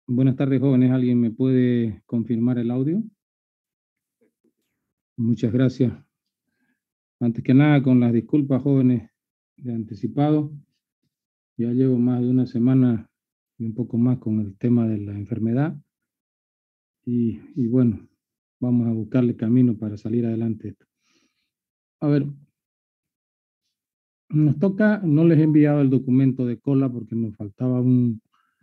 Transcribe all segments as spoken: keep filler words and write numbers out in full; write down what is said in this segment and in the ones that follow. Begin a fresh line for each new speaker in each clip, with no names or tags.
Buenas tardes, jóvenes. ¿Alguien me puede confirmar el audio? Muchas gracias. Antes que nada, con las disculpas, jóvenes, de anticipado. Ya llevo más de una semana y un poco más con el tema de la enfermedad. Y, y bueno, vamos a buscarle camino para salir adelante. A ver, nos toca, no les he enviado el documento de cola porque nos faltaba un,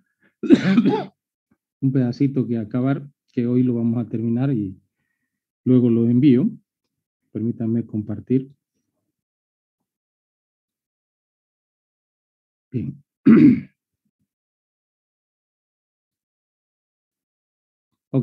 un pedacito que acabar, que hoy lo vamos a terminar y luego lo envío. Permítanme compartir. Bien. Ok.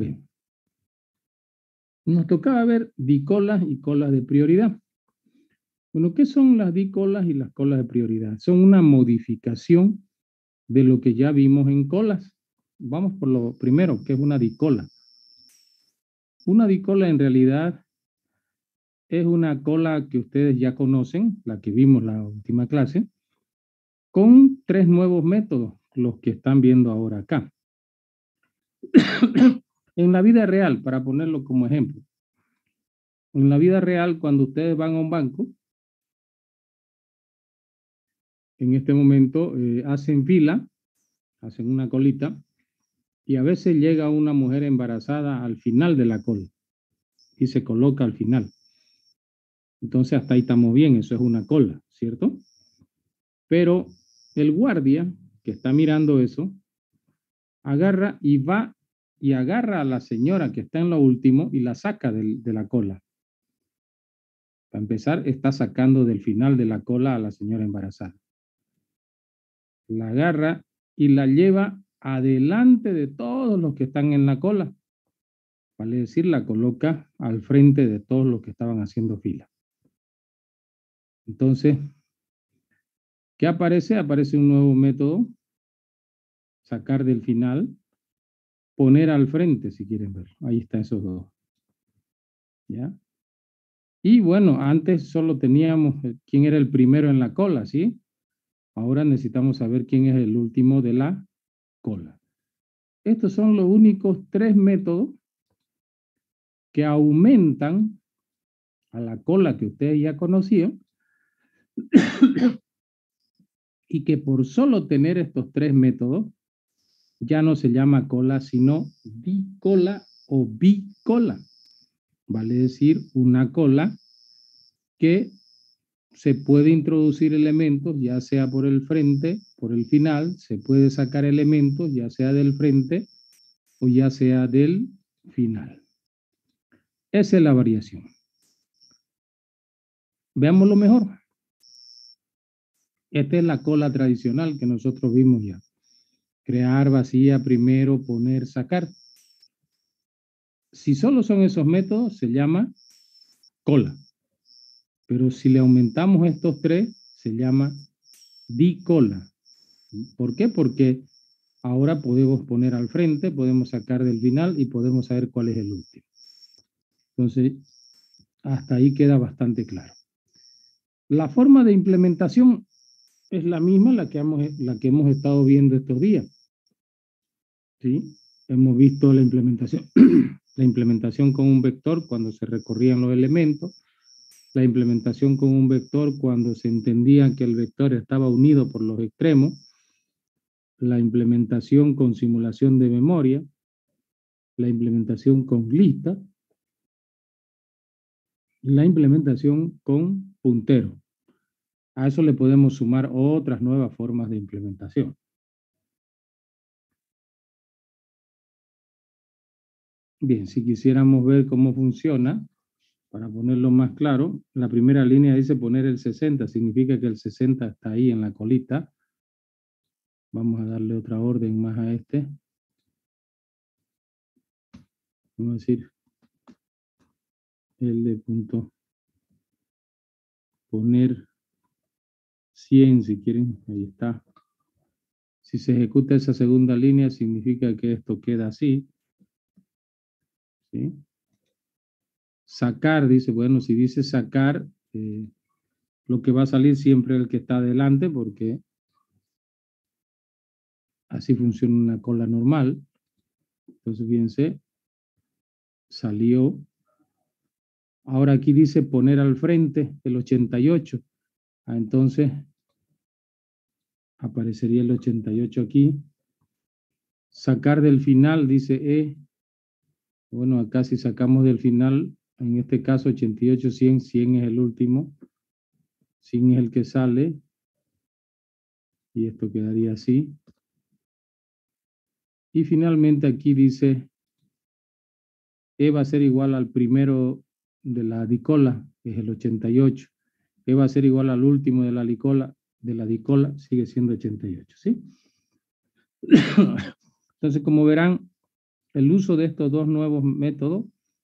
Nos tocaba ver dicolas y colas de prioridad. Bueno, ¿qué son las dicolas y las colas de prioridad? Son una modificación de lo que ya vimos en colas. Vamos por lo primero, ¿qué es una dicola? Una dicola en realidad es una cola que ustedes ya conocen, la que vimos la última clase, con tres nuevos métodos, los que están viendo ahora acá. En la vida real, para ponerlo como ejemplo, en la vida real, cuando ustedes van a un banco, en este momento eh, hacen fila, hacen una colita, y a veces llega una mujer embarazada al final de la cola y se coloca al final. Entonces hasta ahí estamos bien, eso es una cola, ¿cierto? Pero el guardia que está mirando eso, agarra y va y agarra a la señora que está en lo último y la saca de, de la cola. Para empezar, está sacando del final de la cola a la señora embarazada. La agarra y la lleva adelante de todos los que están en la cola. Vale decir, la coloca al frente de todos los que estaban haciendo fila. Entonces, ¿qué aparece? Aparece un nuevo método, sacar del final, poner al frente, si quieren ver. Ahí están esos dos. ¿Ya? Y bueno, antes solo teníamos quién era el primero en la cola, ¿sí? Ahora necesitamos saber quién es el último de la cola. Estos son los únicos tres métodos que aumentan a la cola que ustedes ya conocían y que por solo tener estos tres métodos ya no se llama cola, sino dicola o bicola. Vale decir, una cola que se puede introducir elementos, ya sea por el frente, por el final, se puede sacar elementos, ya sea del frente o ya sea del final. Esa es la variación. Veámoslo mejor. Esta es la cola tradicional que nosotros vimos ya. Crear, vacía, primero, poner, sacar. Si solo son esos métodos, se llama cola. Pero si le aumentamos estos tres, se llama dicola. ¿Por qué? Porque ahora podemos poner al frente, podemos sacar del final y podemos saber cuál es el último. Entonces, hasta ahí queda bastante claro. La forma de implementación es la misma la que hemos, la que hemos estado viendo estos días. ¿Sí? Hemos visto la implementación, la implementación con un vector cuando se recorrían los elementos, la implementación con un vector cuando se entendía que el vector estaba unido por los extremos, la implementación con simulación de memoria, la implementación con lista, la implementación con puntero. A eso le podemos sumar otras nuevas formas de implementación. Bien, si quisiéramos ver cómo funciona, para ponerlo más claro, la primera línea dice poner el sesenta, significa que el sesenta está ahí en la colita. Vamos a darle otra orden más a este. Vamos a decir el de punto poner cien si quieren, ahí está. Si se ejecuta esa segunda línea significa que esto queda así. ¿Sí? Sacar, dice, bueno, si dice sacar, eh, lo que va a salir siempre es el que está adelante porque así funciona una cola normal. Entonces, fíjense, salió. Ahora aquí dice poner al frente el ochenta y ocho. Ah, entonces, aparecería el ochenta y ocho aquí. Sacar del final, dice E. Bueno, acá si sacamos del final, en este caso ochenta y ocho, cien, cien es el último. cien es el que sale. Y esto quedaría así. Y finalmente aquí dice E va a ser igual al primero de la dicola, que es el ochenta y ocho. E va a ser igual al último de la dicola, de la dicola sigue siendo ochenta y ocho, ¿sí? Entonces, como verán, el uso de estos dos nuevos métodos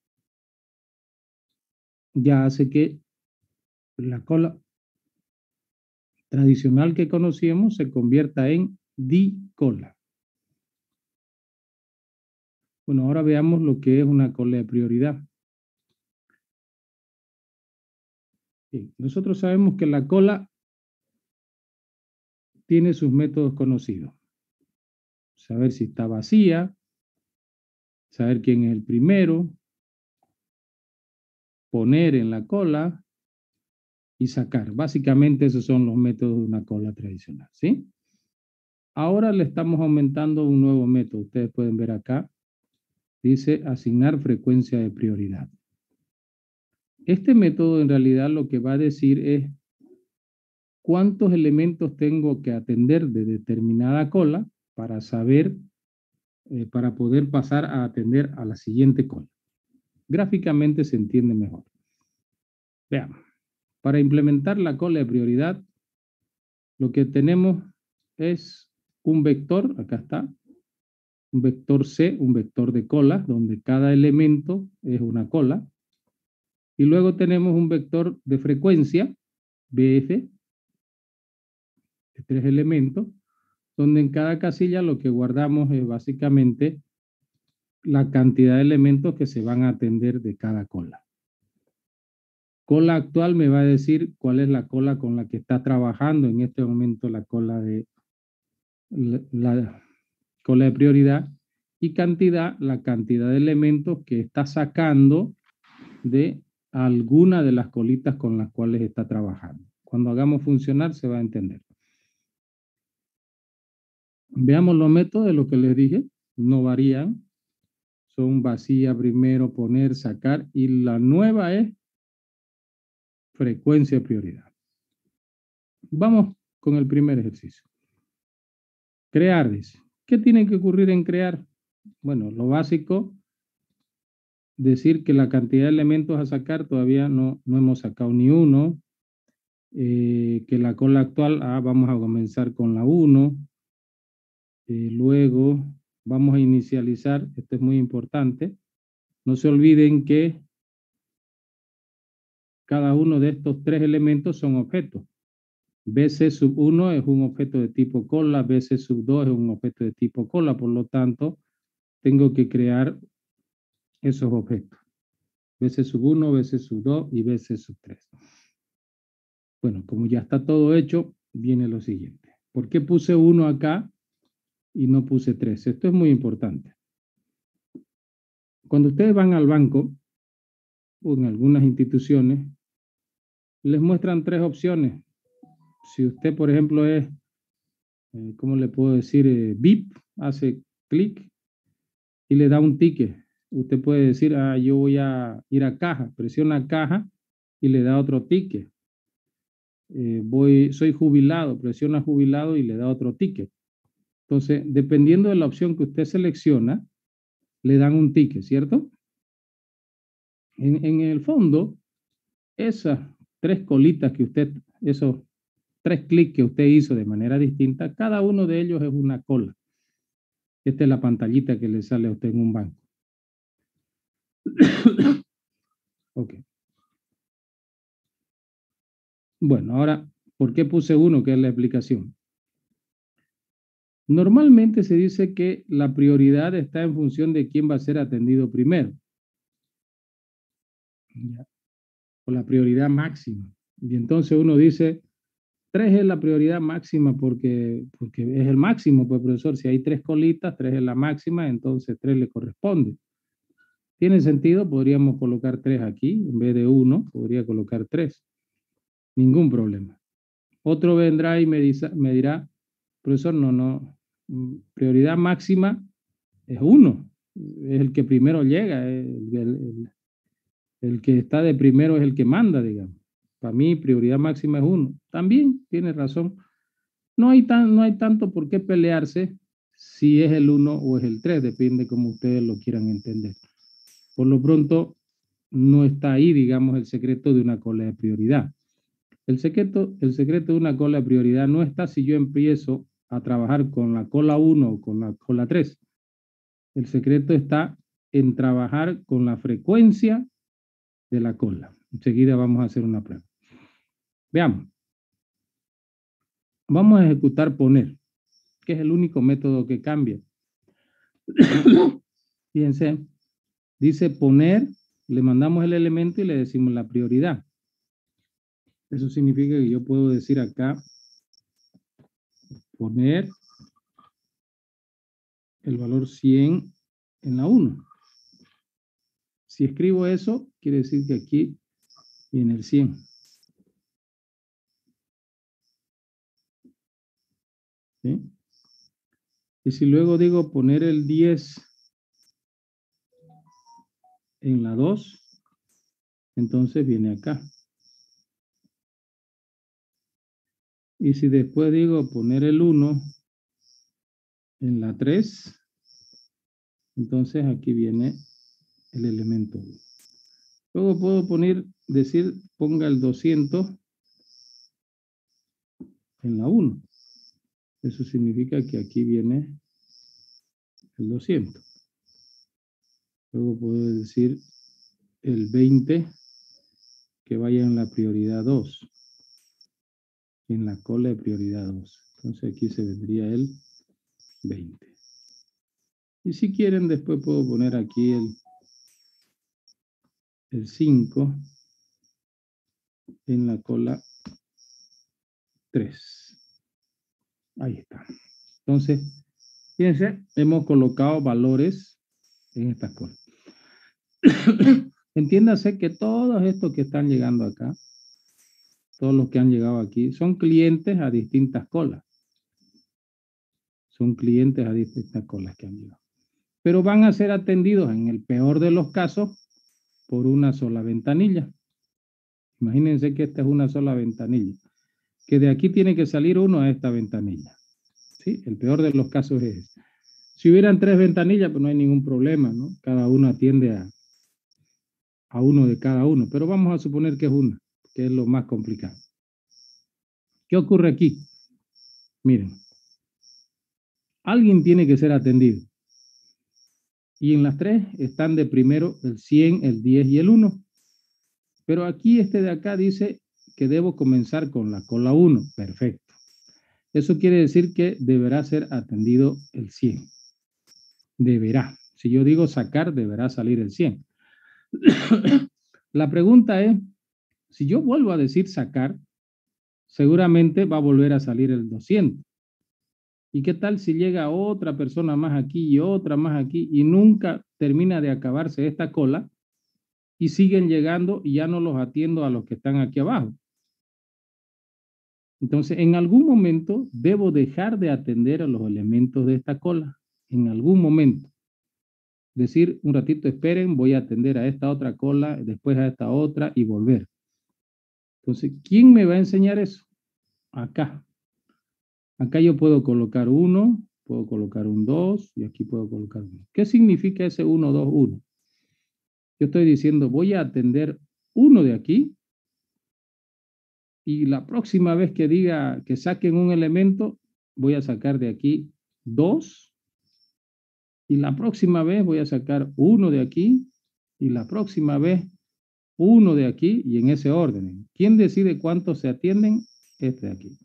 ya hace que la cola tradicional que conocíamos se convierta en dicola. Bueno, ahora veamos lo que es una cola de prioridad. Bien, nosotros sabemos que la cola tiene sus métodos conocidos. Saber si está vacía, saber quién es el primero, poner en la cola y sacar. Básicamente esos son los métodos de una cola tradicional, ¿sí? Ahora le estamos aumentando un nuevo método. Ustedes pueden ver acá, dice asignar frecuencia de prioridad. Este método en realidad lo que va a decir es cuántos elementos tengo que atender de determinada cola para saber, eh, para poder pasar a atender a la siguiente cola. Gráficamente se entiende mejor. Veamos. Para implementar la cola de prioridad, lo que tenemos es un vector, acá está, un vector C, un vector de cola, donde cada elemento es una cola. Y luego tenemos un vector de frecuencia, B F, de tres elementos, donde en cada casilla lo que guardamos es básicamente la cantidad de elementos que se van a atender de cada cola. Cola actual me va a decir cuál es la cola con la que está trabajando en este momento la cola de, la, la cola de prioridad, y cantidad, la cantidad de elementos que está sacando de alguna de las colitas con las cuales está trabajando. Cuando hagamos funcionar se va a entender. Veamos los métodos de lo que les dije, no varían. Son vacía, primero, poner, sacar, y la nueva es frecuencia de prioridad. Vamos con el primer ejercicio. Crear, dice. ¿Qué tiene que ocurrir en crear? Bueno, lo básico, decir que la cantidad de elementos a sacar todavía no, no hemos sacado ni uno, eh, que la cola actual, ah, vamos a comenzar con la uno, eh, luego vamos a inicializar, esto es muy importante, no se olviden que cada uno de estos tres elementos son objetos. B C sub uno es un objeto de tipo cola, B C sub dos es un objeto de tipo cola, por lo tanto, tengo que crear esos objetos. B C sub uno, B C sub dos y B C sub tres. Bueno, como ya está todo hecho, viene lo siguiente. ¿Por qué puse uno acá y no puse tres? Esto es muy importante. Cuando ustedes van al banco o en algunas instituciones, les muestran tres opciones. Si usted, por ejemplo, es, eh, ¿cómo le puedo decir? Eh, V I P, hace clic y le da un ticket. Usted puede decir, ah, yo voy a ir a caja, presiona caja y le da otro ticket. Eh, voy, soy jubilado, presiona jubilado y le da otro ticket. Entonces, dependiendo de la opción que usted selecciona, le dan un ticket, ¿cierto? En, en el fondo, esas tres colitas que usted, esos tres clics que usted hizo de manera distinta, cada uno de ellos es una cola. Esta es la pantallita que le sale a usted en un banco. Ok. Bueno, ahora, ¿por qué puse uno? Que es la explicación. Normalmente se dice que la prioridad está en función de quién va a ser atendido primero. ¿Ya? O la prioridad máxima. Y entonces uno dice, tres es la prioridad máxima porque, porque es el máximo, pues profesor, si hay tres colitas, tres es la máxima, entonces tres le corresponde. ¿Tiene sentido? Podríamos colocar tres aquí, en vez de uno, podría colocar tres. Ningún problema. Otro vendrá y me, dice, me dirá, profesor, no, no, prioridad máxima es uno, es el que primero llega, el, el, el, el que está de primero es el que manda, digamos. Para mí, prioridad máxima es uno. También tiene razón. No hay, tan, no hay tanto por qué pelearse si es el uno o es el tres, depende como ustedes lo quieran entender. Por lo pronto, no está ahí, digamos, el secreto de una cola de prioridad. El secreto, el secreto de una cola de prioridad no está si yo empiezo a trabajar con la cola uno o con la cola tres. El secreto está en trabajar con la frecuencia de la cola. Enseguida vamos a hacer una prueba. Veamos. Vamos a ejecutar poner, que es el único método que cambia. Fíjense, dice poner, le mandamos el elemento y le decimos la prioridad. Eso significa que yo puedo decir acá, poner el valor cien en la uno. Si escribo eso, quiere decir que aquí viene el cien. ¿Sí? Y si luego digo poner el diez en la dos, entonces viene acá. Y si después digo poner el uno en la tres, entonces aquí viene el elemento uno. Luego puedo poner, decir, ponga el doscientos en la uno. Eso significa que aquí viene el doscientos. Luego puedo decir el veinte que vaya en la prioridad dos. En la cola de prioridad dos. Entonces aquí se vendría el veinte. Y si quieren, después puedo poner aquí el, el cinco en la cola tres. Ahí está. Entonces, fíjense, hemos colocado valores en estas colas. Entiéndase que todos estos que están llegando acá, todos los que han llegado aquí, son clientes a distintas colas. Son clientes a distintas colas que han llegado. Pero van a ser atendidos, en el peor de los casos, por una sola ventanilla. Imagínense que esta es una sola ventanilla. Que de aquí tiene que salir uno a esta ventanilla. ¿Sí? El peor de los casos es ese. Si hubieran tres ventanillas, pues no hay ningún problema, ¿no? Cada uno atiende a, a uno de cada uno. Pero vamos a suponer que es una, que es lo más complicado. ¿Qué ocurre aquí? Miren. Alguien tiene que ser atendido. Y en las tres están de primero el cien, el diez y el uno. Pero aquí este de acá dice que debo comenzar con la cola uno. Perfecto. Eso quiere decir que deberá ser atendido el cien. Deberá. Si yo digo sacar, deberá salir el cien. La pregunta es, si yo vuelvo a decir sacar, seguramente va a volver a salir el doscientos. ¿Y qué tal si llega otra persona más aquí y otra más aquí y nunca termina de acabarse esta cola y siguen llegando y ya no los atiendo a los que están aquí abajo? Entonces, en algún momento debo dejar de atender a los elementos de esta cola. En algún momento. Decir, un ratito esperen, voy a atender a esta otra cola, después a esta otra y volver. Entonces, ¿quién me va a enseñar eso? Acá. Acá yo puedo colocar uno, puedo colocar un dos y aquí puedo colocar uno. ¿Qué significa ese uno, dos, uno? Yo estoy diciendo, voy a atender uno de aquí y la próxima vez que diga que saquen un elemento, voy a sacar de aquí dos y la próxima vez voy a sacar uno de aquí y la próxima vez uno de aquí y en ese orden. ¿Quién decide cuántos se atienden? Este de aquí.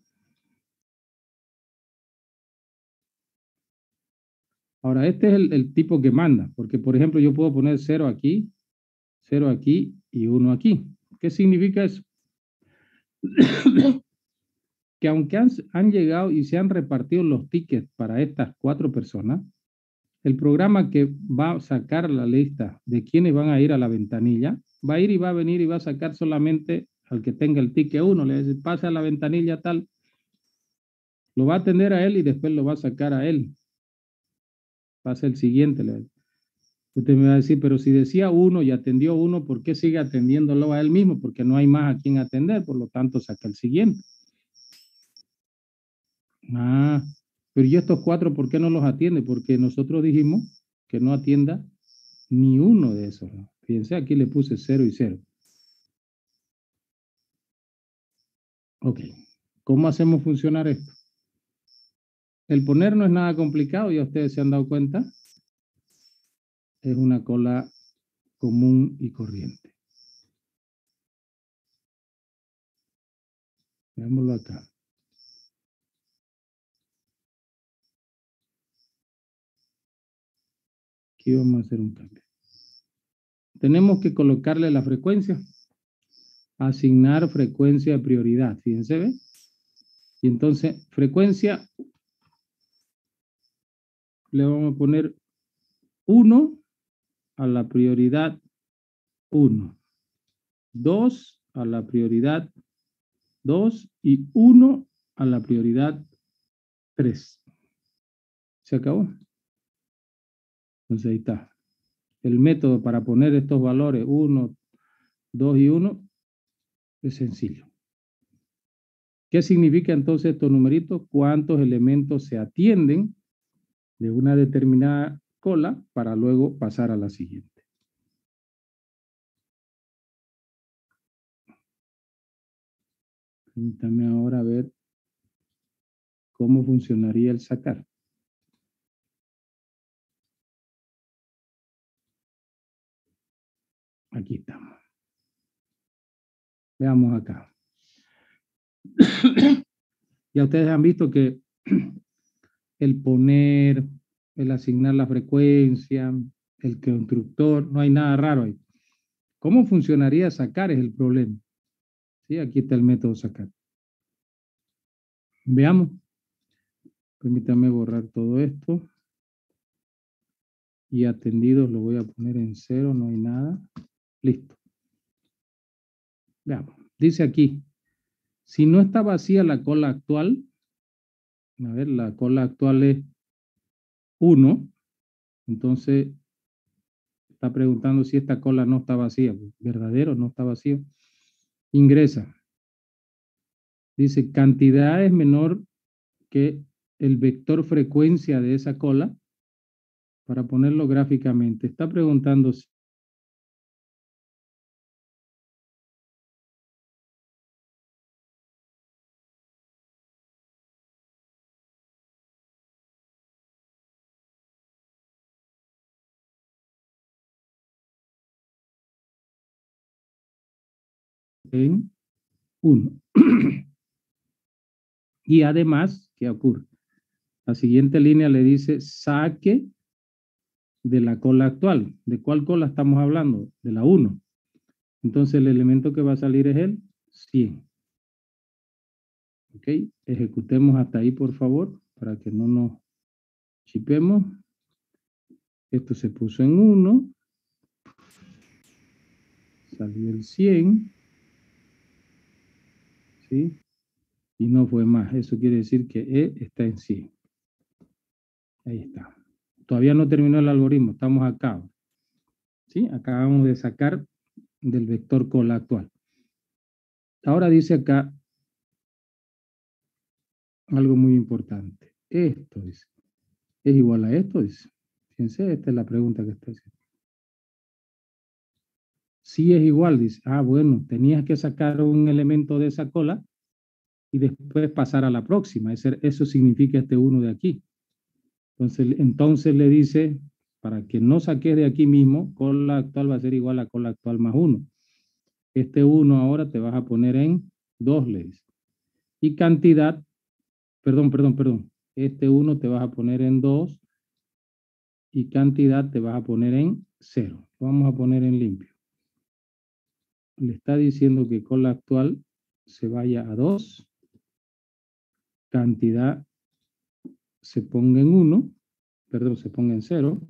Ahora, este es el, el tipo que manda, porque por ejemplo yo puedo poner cero aquí, cero aquí y uno aquí. ¿Qué significa eso? que aunque han, han llegado y se han repartido los tickets para estas cuatro personas, el programa que va a sacar la lista de quienes van a ir a la ventanilla, va a ir y va a venir y va a sacar solamente al que tenga el ticket uno, le dice, pasa a la ventanilla tal, lo va a atender a él y después lo va a sacar a él. Pasa el siguiente. Le Usted me va a decir, pero si decía uno y atendió uno, ¿por qué sigue atendiéndolo a él mismo? Porque no hay más a quien atender, por lo tanto saca el siguiente. Ah, pero ¿y estos cuatro por qué no los atiende? Porque nosotros dijimos que no atienda ni uno de esos. ¿No? Fíjense, aquí le puse cero y cero. Ok, ¿cómo hacemos funcionar esto? El poner no es nada complicado, ya ustedes se han dado cuenta. Es una cola común y corriente. Veámoslo acá. Aquí vamos a hacer un cambio. Tenemos que colocarle la frecuencia. Asignar frecuencia de prioridad. Fíjense, ¿ve? Y entonces, frecuencia, le vamos a poner uno a la prioridad uno. dos a la prioridad dos y uno a la prioridad tres. ¿Se acabó? Entonces ahí está. El método para poner estos valores uno, dos y uno es sencillo. ¿Qué significa entonces estos numeritos? ¿Cuántos elementos se atienden de una determinada cola para luego pasar a la siguiente? Permítame ahora ver cómo funcionaría el sacar. Aquí estamos. Veamos acá. Ya ustedes han visto que el poner, el asignar la frecuencia, el constructor, no hay nada raro ahí. ¿Cómo funcionaría sacar? Es el problema. ¿Sí? Aquí está el método sacar. Veamos. Permítame borrar todo esto. Y atendidos lo voy a poner en cero, no hay nada. Listo. Veamos. Dice aquí, si no está vacía la cola actual, a ver, la cola actual es uno, entonces está preguntando si esta cola no está vacía. ¿Verdadero? No está vacío. Ingresa. Dice, cantidad es menor que el vector frecuencia de esa cola para ponerlo gráficamente. Está preguntando si en uno. Y además, ¿qué ocurre? La siguiente línea le dice saque de la cola actual. ¿De cuál cola estamos hablando? De la uno. Entonces el elemento que va a salir es el cien. ¿Ok? Ejecutemos hasta ahí, por favor, para que no nos chipemos. Esto se puso en uno. Salió el cien. ¿Sí? Y no fue más. Eso quiere decir que E está en cien. Ahí está. Todavía no terminó el algoritmo. Estamos acá. ¿Sí? Acabamos de sacar del vector cola actual. Ahora dice acá algo muy importante. Esto dice, ¿es igual a esto? Dice. Fíjense, esta es la pregunta que está haciendo. Sí es igual, dice. Ah, bueno, tenías que sacar un elemento de esa cola y después pasar a la próxima. Ese, eso significa este uno de aquí. Entonces, entonces le dice, para que no saques de aquí mismo, cola actual va a ser igual a cola actual más uno. Este uno ahora te vas a poner en dos, le dice. Y cantidad, perdón, perdón, perdón. Este uno te vas a poner en dos y cantidad te vas a poner en cero. Lo vamos a poner en limpio. Le está diciendo que cola actual se vaya a dos cantidad se ponga en uno, perdón, se ponga en cero,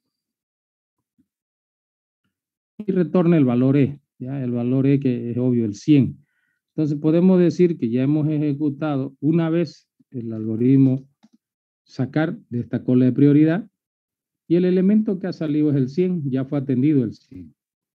y retorna el valor E, ¿ya? El valor E que es obvio, el cien. Entonces podemos decir que ya hemos ejecutado una vez el algoritmo sacar de esta cola de prioridad y el elemento que ha salido es el cien, ya fue atendido el cien.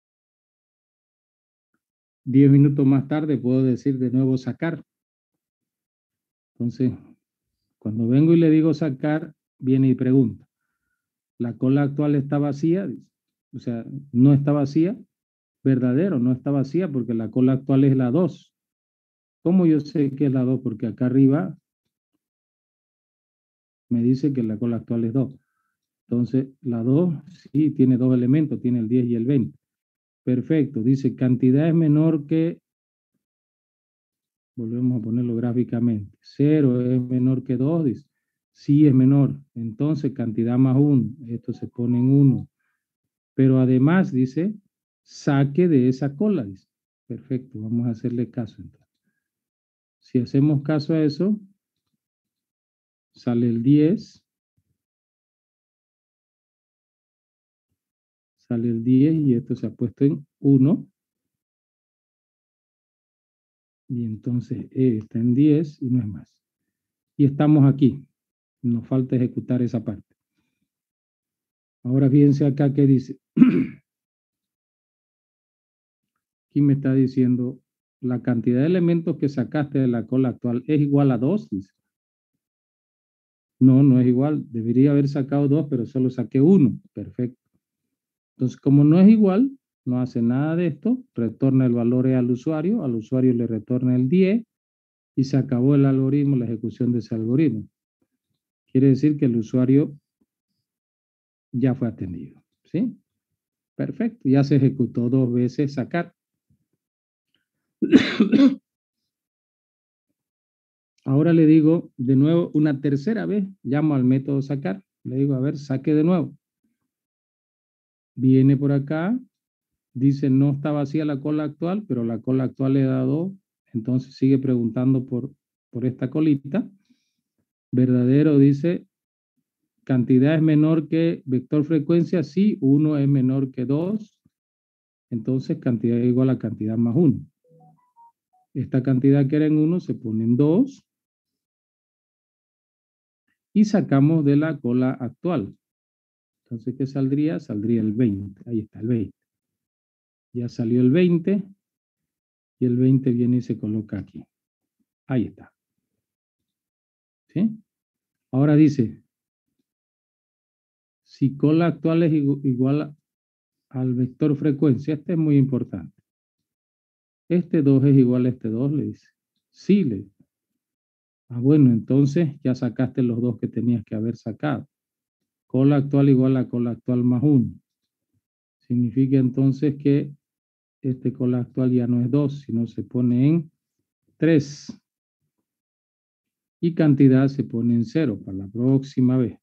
Diez minutos más tarde puedo decir de nuevo sacar. Entonces, cuando vengo y le digo sacar, viene y pregunta, ¿la cola actual está vacía? O sea, no está vacía. Verdadero, no está vacía porque la cola actual es la dos. ¿Cómo yo sé que es la dos? Porque acá arriba me dice que la cola actual es dos. Entonces, la dos sí tiene dos elementos, tiene el diez y el veinte. Perfecto, dice cantidad es menor que, volvemos a ponerlo gráficamente, cero es menor que dos, dice. Sí es menor, entonces cantidad más uno, esto se pone en uno. Pero además dice, saque de esa cola, dice. Perfecto, vamos a hacerle caso entonces. Si hacemos caso a eso, sale el diez, sale el diez y esto se ha puesto en uno. Y entonces E está en diez y no es más. Y estamos aquí. Nos falta ejecutar esa parte. Ahora fíjense acá que dice. Aquí me está diciendo la cantidad de elementos que sacaste de la cola actual es igual a dos, dice. No, no es igual. Debería haber sacado dos, pero solo saqué uno. Perfecto. Entonces, como no es igual, no hace nada de esto. Retorna el valor E al usuario. Al usuario le retorna el diez y se acabó el algoritmo, la ejecución de ese algoritmo. Quiere decir que el usuario ya fue atendido. ¿Sí? Perfecto. Ya se ejecutó dos veces sacar. Ahora le digo de nuevo una tercera vez, llamo al método sacar, le digo, a ver, saque de nuevo. Viene por acá, dice no está vacía la cola actual, pero la cola actual le da dos, entonces sigue preguntando por, por esta colita. Verdadero dice, cantidad es menor que vector frecuencia, sí, uno es menor que dos, entonces cantidad es igual a cantidad más uno. Esta cantidad que era en uno se pone en dos. Y sacamos de la cola actual. Entonces, ¿qué saldría? Saldría el veinte. Ahí está, el veinte. Ya salió el veinte. Y el veinte viene y se coloca aquí. Ahí está. ¿Sí? Ahora dice, si cola actual es igual a, al vector frecuencia, este es muy importante. Este dos es igual a este dos, le dice. Sí, le dice. Ah, bueno, entonces ya sacaste los dos que tenías que haber sacado. Cola actual igual a cola actual más uno. Significa entonces que este cola actual ya no es dos, sino se pone en tres. Y cantidad se pone en cero para la próxima vez.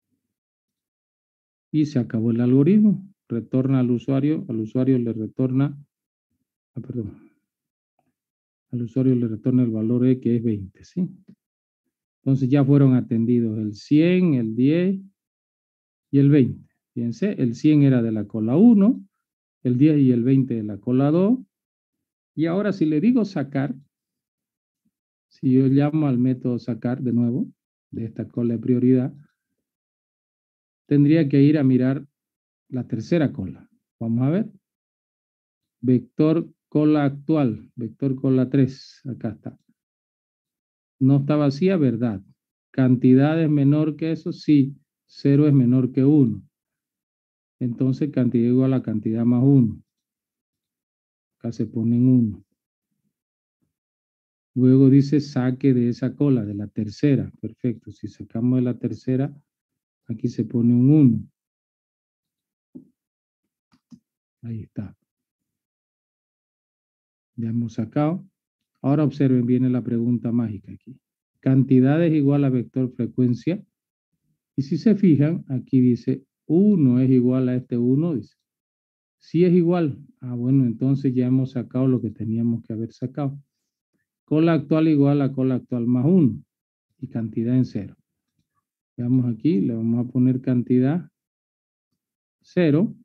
Y se acabó el algoritmo. Retorna al usuario, al usuario le retorna, ah, perdón, al usuario le retorna el valor E que es veinte, ¿sí? Entonces ya fueron atendidos el cien, el diez y el veinte. Fíjense, el cien era de la cola uno, el diez y el veinte de la cola dos. Y ahora si le digo sacar, si yo llamo al método sacar de nuevo, de esta cola de prioridad, tendría que ir a mirar la tercera cola. Vamos a ver. Vector cola actual, vector cola tres, acá está. No está vacía, verdad. Cantidad es menor que eso, sí. Cero es menor que uno. Entonces cantidad igual a cantidad más uno. Acá se pone en uno. Luego dice saque de esa cola, de la tercera. Perfecto. Si sacamos de la tercera, aquí se pone un uno. Ahí está. Ya hemos sacado. Ahora observen, viene la pregunta mágica aquí. Cantidad es igual a vector frecuencia. Y si se fijan, aquí dice uno es igual a este uno, dice. Si es igual, ah bueno, entonces ya hemos sacado lo que teníamos que haber sacado. Cola actual igual a cola actual más uno. y cantidad en cero. Veamos aquí, le vamos a poner cantidad cero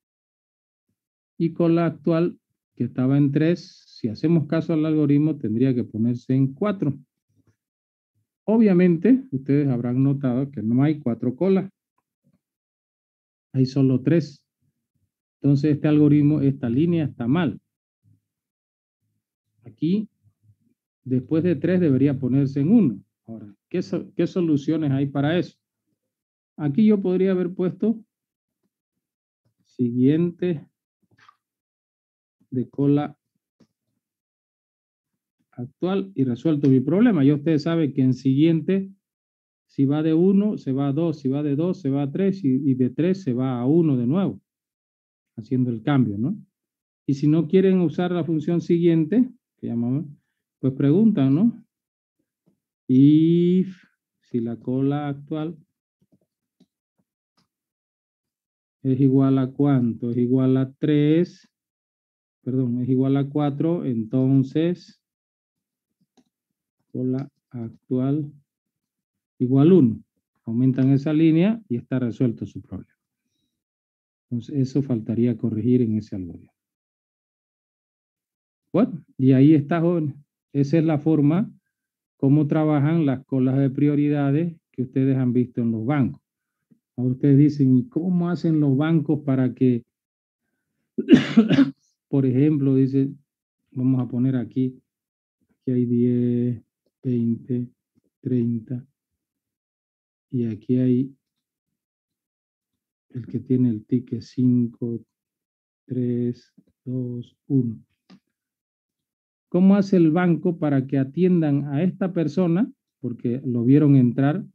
y cola actual que estaba en tres, si hacemos caso al algoritmo tendría que ponerse en cuatro. Obviamente, ustedes habrán notado que no hay cuatro colas, hay solo tres. Entonces este algoritmo, esta línea está mal. Aquí, después de tres debería ponerse en uno. Ahora, ¿qué, so- qué soluciones hay para eso? Aquí yo podría haber puesto siguiente de cola actual y resuelto mi problema. Ya ustedes saben que en siguiente, si va de uno, se va a dos, si va de dos, se va a tres y, y de tres se va a uno de nuevo, haciendo el cambio, ¿no? Y si no quieren usar la función siguiente, que llamamos, pues preguntan, ¿no? If, si la cola actual es igual a cuánto, es igual a tres, perdón, es igual a cuatro, entonces cola actual igual uno. Aumentan esa línea y está resuelto su problema. Entonces eso faltaría corregir en ese algoritmo. Bueno, y ahí está, jóvenes. Esa es la forma como trabajan las colas de prioridades que ustedes han visto en los bancos. Ahora ustedes dicen, ¿y cómo hacen los bancos para que, por ejemplo, dice, vamos a poner aquí, aquí hay diez, veinte, treinta, y aquí hay el que tiene el ticket cinco, tres, dos, uno. ¿Cómo hace el banco para que atiendan a esta persona? Porque lo vieron entrar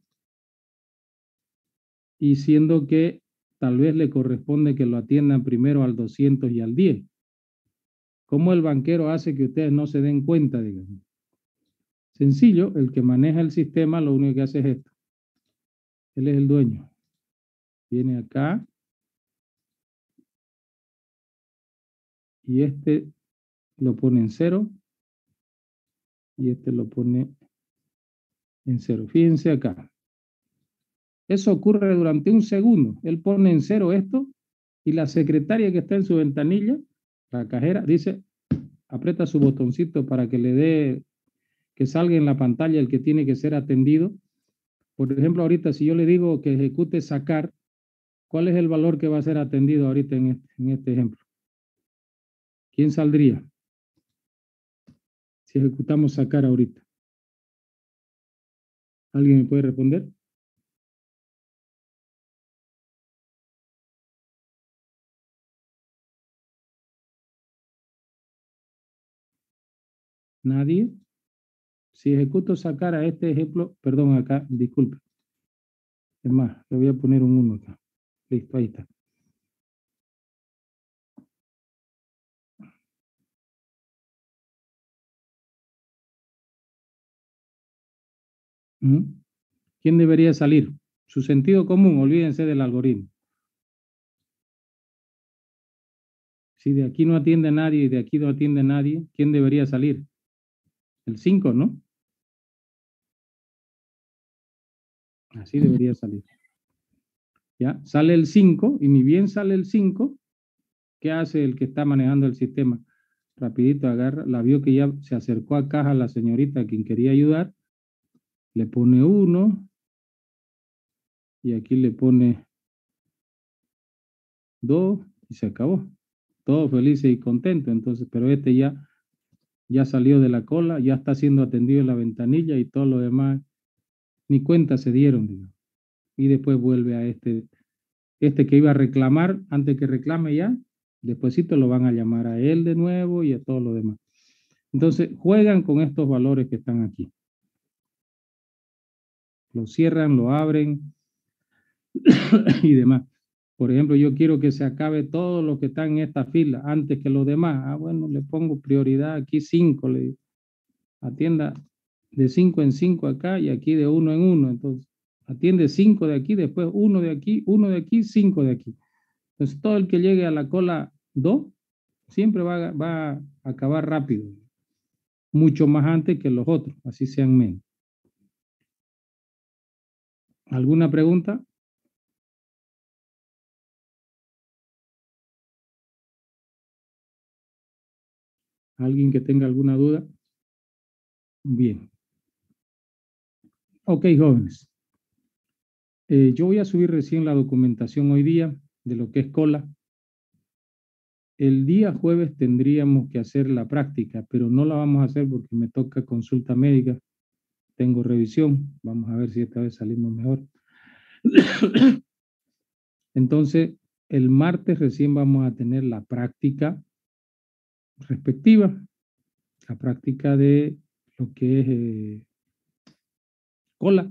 y siendo que tal vez le corresponde que lo atiendan primero al doscientos y al diez. ¿Cómo el banquero hace que ustedes no se den cuenta, digamos? Sencillo, el que maneja el sistema lo único que hace es esto. Él es el dueño. Viene acá y este lo pone en cero y este lo pone en cero. Fíjense acá. Eso ocurre durante un segundo. Él pone en cero esto y la secretaria que está en su ventanilla, la cajera, dice, aprieta su botoncito para que le dé, que salga en la pantalla el que tiene que ser atendido. Por ejemplo, ahorita si yo le digo que ejecute sacar, ¿cuál es el valor que va a ser atendido ahorita en este, en este ejemplo? ¿Quién saldría si ejecutamos sacar ahorita? ¿Alguien me puede responder? ¿Nadie? Si ejecuto sacar a este ejemplo, perdón, acá, disculpe. Es más, le voy a poner un uno acá. Listo, ahí está. ¿Mm? ¿Quién debería salir? Su sentido común, olvídense del algoritmo. Si de aquí no atiende nadie y de aquí no atiende nadie, ¿quién debería salir? El cinco, ¿no? Así debería salir. ¿Ya? Sale el cinco y ni bien sale el cinco, ¿qué hace el que está manejando el sistema? Rapidito agarra, la vio que ya se acercó a caja la señorita a quien quería ayudar, le pone uno y aquí le pone dos y se acabó. Todos felices y contentos, entonces, pero este ya, ya salió de la cola, ya está siendo atendido en la ventanilla y todo lo demás, ni cuenta se dieron, digamos. Y después vuelve a este, este que iba a reclamar, antes que reclame ya, despuesito lo van a llamar a él de nuevo y a todo lo demás. Entonces, juegan con estos valores que están aquí. Lo cierran, lo abren y demás. Por ejemplo, yo quiero que se acabe todo lo que está en esta fila antes que los demás. Ah, bueno, le pongo prioridad aquí cinco, le digo. Atienda de cinco en cinco acá y aquí de uno en uno. Entonces, atiende cinco de aquí, después uno de aquí, uno de aquí, cinco de aquí. Entonces, todo el que llegue a la cola dos siempre va, va a acabar rápido, mucho más antes que los otros, así sean menos. ¿Alguna pregunta? ¿Alguien que tenga alguna duda? Bien. Ok, jóvenes. Eh, yo voy a subir recién la documentación hoy día de lo que es cola. El día jueves tendríamos que hacer la práctica, pero no la vamos a hacer porque me toca consulta médica. Tengo revisión. Vamos a ver si esta vez salimos mejor. Entonces, el martes recién vamos a tener la práctica respectiva, la práctica de lo que es eh, cola.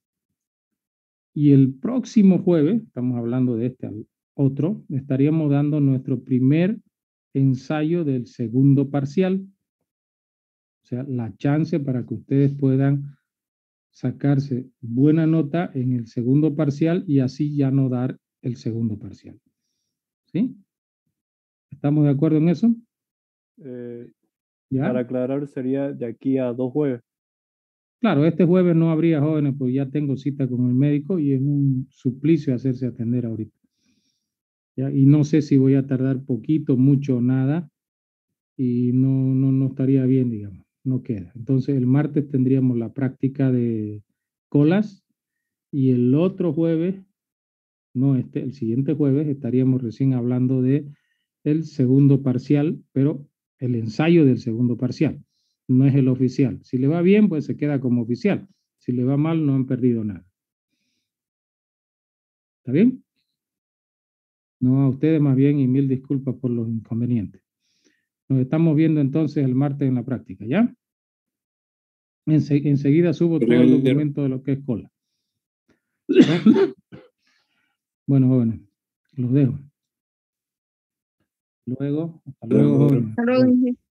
Y el próximo jueves, estamos hablando de este al otro, estaríamos dando nuestro primer ensayo del segundo parcial. O sea, la chance para que ustedes puedan sacarse buena nota en el segundo parcial y así ya no dar el segundo parcial. ¿Sí? ¿Estamos de acuerdo en eso?
Eh,
¿Ya?
para aclarar, sería de aquí a dos jueves.
Claro, este jueves no habría jóvenes, pues ya tengo cita con el médico y es un suplicio hacerse atender ahorita. ¿Ya? Y no sé si voy a tardar poquito, mucho, nada, y no, no, no estaría bien, digamos, no queda. Entonces el martes tendríamos la práctica de colas y el otro jueves, no este, el siguiente jueves estaríamos recién hablando de el segundo parcial, pero el ensayo del segundo parcial, no es el oficial. Si le va bien, pues se queda como oficial. Si le va mal, no han perdido nada. ¿Está bien? No a ustedes más bien y mil disculpas por los inconvenientes. Nos estamos viendo entonces el martes en la práctica, ¿ya? Ense enseguida subo todo el documento de lo que es cola. Bueno, jóvenes, los dejo. Luego, hasta luego, jóvenes.
Hasta luego.